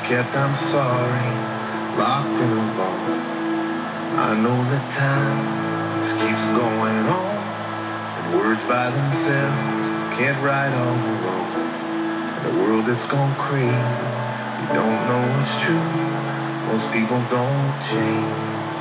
kept, I'm sorry, locked in a vault. I know that time just keeps going on, and words by themselves can't right all the wrongs. In a world that's gone crazy, you don't know what's true. Most people don't change,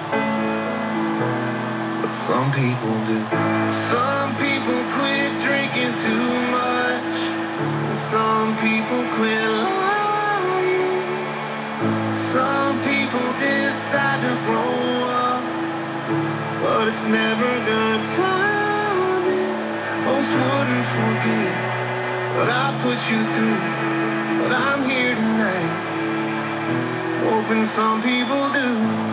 but some people do. Some people quit drinking too much, and some people quit lying. Some people decide to grow up, but it's never good timing. Most wouldn't forgive what I put you through, but I'm here tonight, hoping some people do.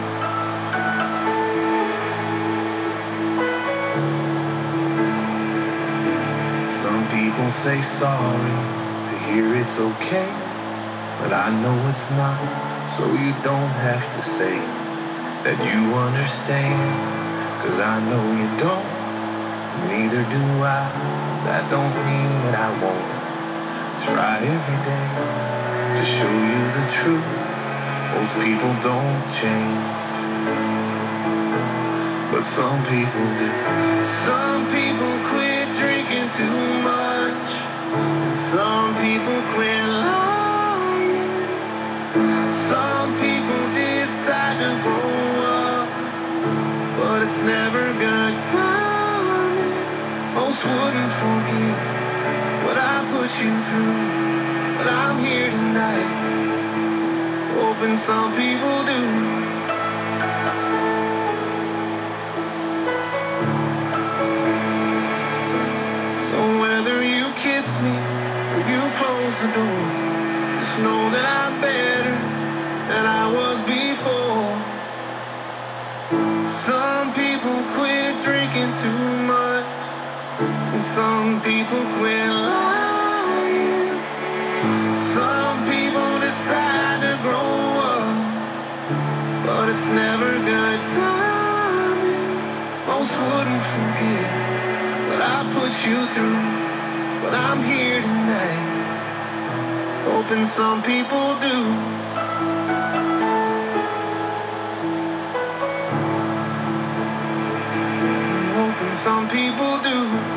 Some people say sorry to hear it's okay, but I know it's not, so you don't have to say that you understand, 'cause I know you don't, neither do I. That don't mean that I won't try every day to show you the truth. Most people don't change, but some people do. Some people quit drinking too much, and some people quit lying. Some people decide to grow up, but it's never good timing. Most wouldn't forgive what I put you through, but I'm here tonight, hoping some people do. So whether you kiss me or you close the door, just know that I'm better than I was before. Some people quit drinking too much, and some people quit lying. Some people decide to grow up, but it's never good timing. Most wouldn't forgive what I put you through, but I'm here tonight, hoping some people do. Hoping some people do.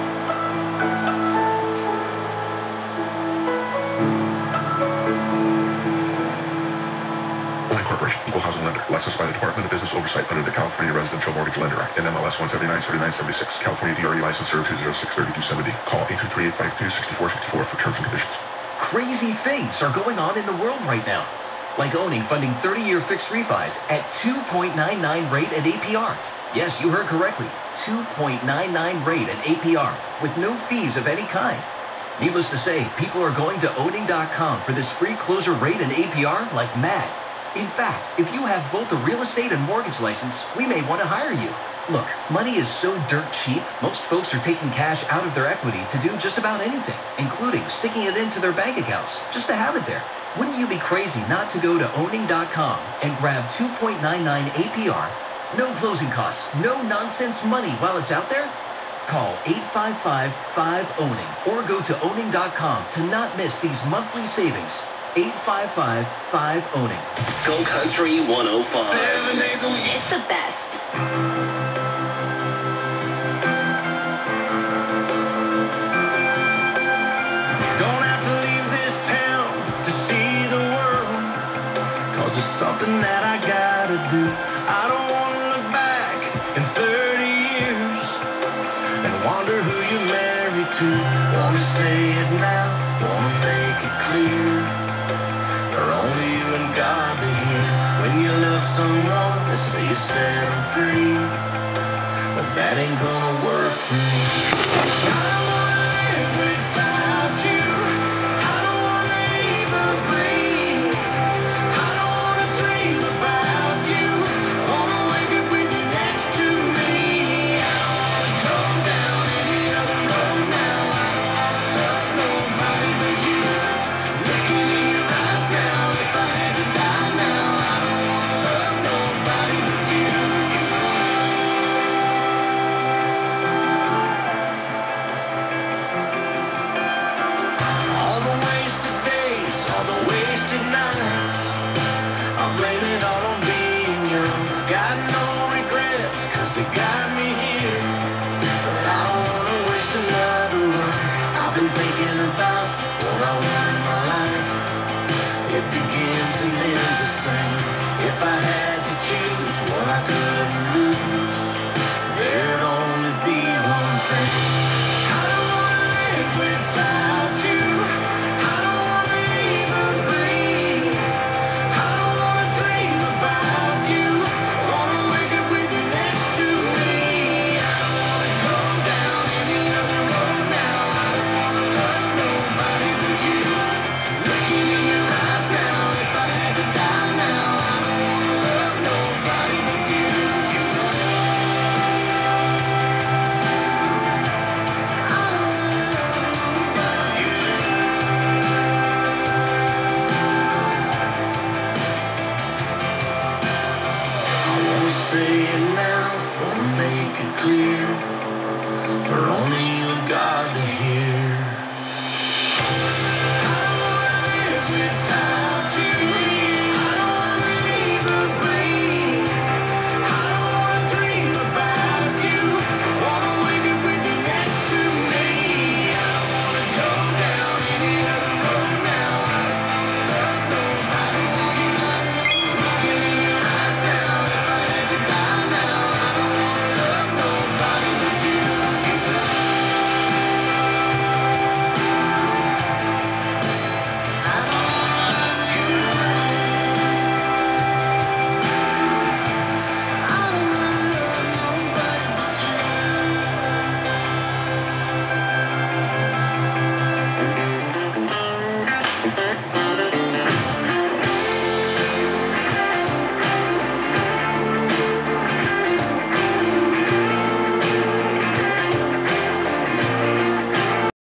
Corporation, Equal Housing Lender, licensed by the Department of Business Oversight under the California Residential Mortgage Lender Act, NMLS 1797976, California DRE license 02063270. Call 833-852-6464 for terms and conditions. Crazy things are going on in the world right now, like owning funding 30-year fixed refis at 2.99 rate at APR. Yes, you heard correctly, 2.99 rate at APR, with no fees of any kind. Needless to say, people are going to owning.com for this free closer rate and APR like mad. In fact, if you have both a real estate and mortgage license, we may want to hire you. Look, money is so dirt cheap, most folks are taking cash out of their equity to do just about anything, including sticking it into their bank accounts, just to have it there. Wouldn't you be crazy not to go to owning.com and grab 2.99 APR, no closing costs, no nonsense money while it's out there? Call 855-5-OWNING or go to owning.com to not miss these monthly savings. 855-5-OWNING. Go Country 105. 7 days a week. It's the best. Don't have to leave this town to see the world, 'cause it's something that I gotta do. I don't wanna look back in 30 years and wonder who you're married to. Wanna say it now, wanna make it clear, for only you and God to hear. When you love someone, they say you set them free, but that ain't gonna work for me. I don't wanna live without you. I don't wanna even breathe. I don't wanna dream about you. I wanna wake up with you next to me. I don't wanna go down any other road now. I don't wanna love nobody but you. Looking in your eyes now, if I had to die now, I don't wanna love nobody but you. clear.